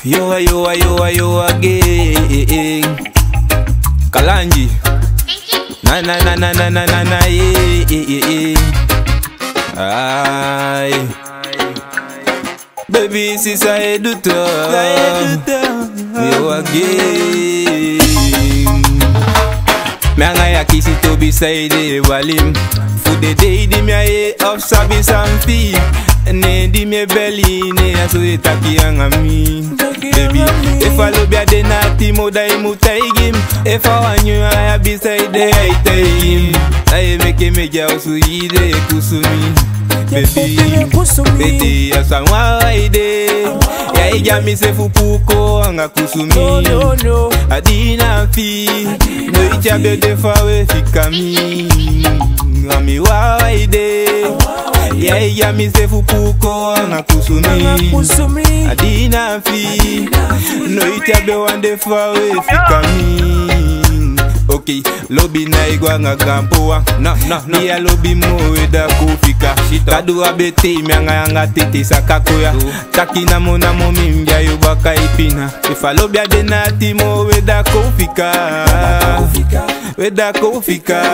Yo again. Kalanji. Na Ay. Baby sis I do yo again. Me anga kisi to beside walim. Fude day di me aye of sabi sampi. Ne di me belly ne aso etaki anga mi. Baby, if I love ya de nati moda imu taigim. If I want you I beside the I taigim. I make me jaosu ide kusumi. Baby, asa waide. Ya ija mi se fupuko anga kusumi. Adina fi, no icha bede fawe fikami. Ami waide. Ya ija mi se fupuko anga kusumi. Adina fi, no icha be wande fawe fikami. Okay, lobby na igwa nga gampoa. No. Iya lobby mo weda kufika. Kadu abete mianga tete sakakoya. Takina mo na mo mimja yubaka ipina. Ifa lobby ade nati mo weda kufika. Weda kufika.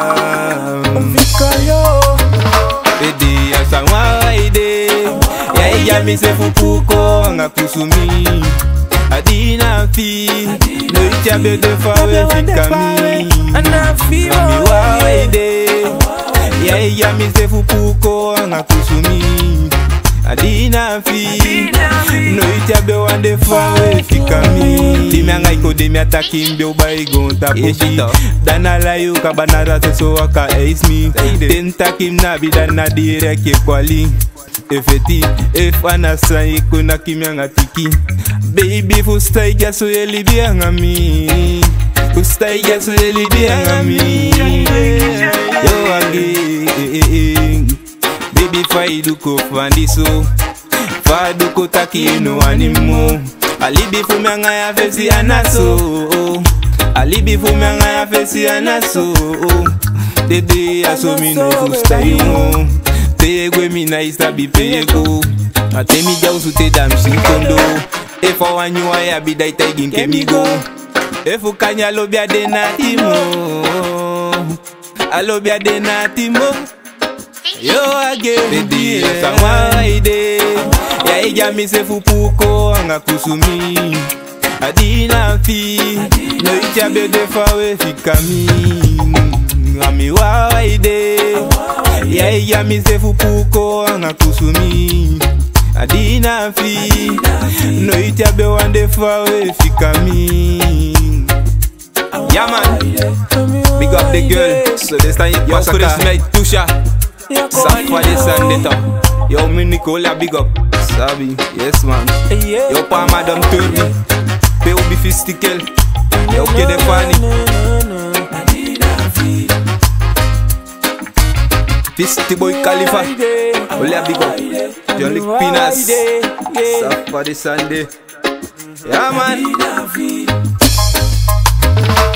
Yo. Edi asanwa ide. Ya iya mi se fupuko nga kusumi. Adina fi, no icha be de fawe fikami. Ami waide, ya mi se fupuko anga kusumi. Adina fi, no icha be wande fawe fikami. Timi anga iko de mi ataki mbe ubai gonta poki. Dana la yu kabanara so waka ace me. Tenta kim na bi dana direct ye kwali. Efeti, anasa iko na kimyanga tiki. Baby, fustai gaso yeli biangami. Fustai gaso yeli biangami. Yo again. Baby, faiduko fandiso. Faduko taki no animo. Alibi fumanga ya fesi anaso. Alibi fumanga ya fesi anaso. Dede asomi no fustai mo. Pegwe mina isabi pego. Atemi jausu te dam sinkondo. If I want you I be die tagging kemigo. If you can ya lobia de natimo. I lobia de natimo. Yo again baby sama ide. Ya ija mi se fupuko anga kusumi. Adina fi. No icha be de fawe fikami. Ami waide. Ya ija mi se fupuko anga kusumi. Adina fi, no itia be wande fawe fikami. Yeah man, big up the girl. So this time you pass a car. Yo, Tusha, Safari Sandeta. Yo, me Nicola, big up. Sabi, yes man. Yo, pa Madam Turbi. Pe ubi fistikel. Yo, Kede Fani. Fisty Boy Khalifa. Ole big up. Johnny Pinas. Safari Sunday. Yeah man.